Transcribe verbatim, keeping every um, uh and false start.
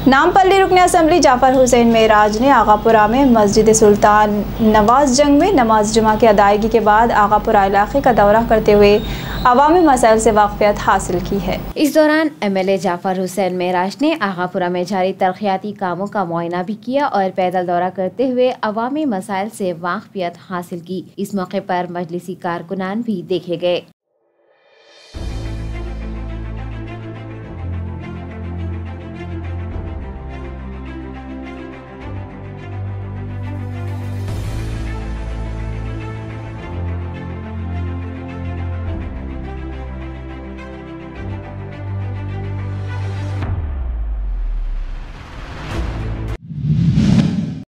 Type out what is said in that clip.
नामपल्ली रुकन असम्बली जाफर हुसैन मेराज ने आगापुरा में मस्जिद सुल्तान नवाज जंग में नमाज जुमा की अदायगी के बाद आगापुरा इलाके का दौरा करते हुए अवामी मसाइल से वाक़फियत हासिल की है। इस दौरान M L A Jafar Hussain Meraj ने आगापुरा में जारी तरक्याती कामों का मुआयना भी किया और पैदल दौरा करते हुए अवामी मसाइल से वाक़फियत हासिल की। इस मौके पर मजलिसी कारकुनान भी देखे गए।